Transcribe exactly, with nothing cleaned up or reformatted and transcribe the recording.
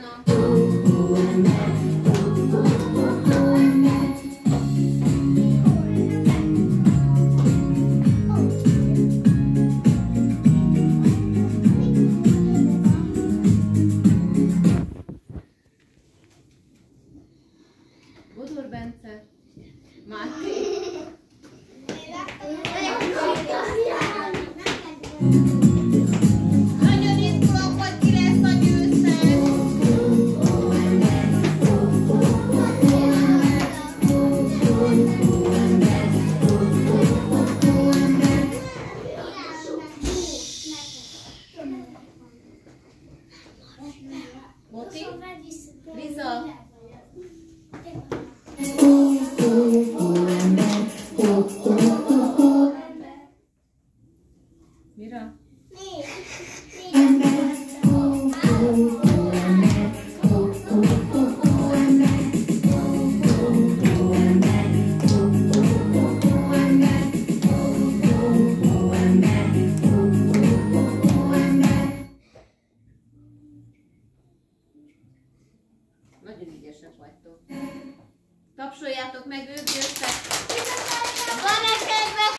Anna. Bodor Bence. Máté. Nagyon izgulok, hogy ki lesz a győztes. Moti? Liza? Mira? Nagyon ügyesek vagytok. Tapsoljátok meg, ők győztek. Van-e kedves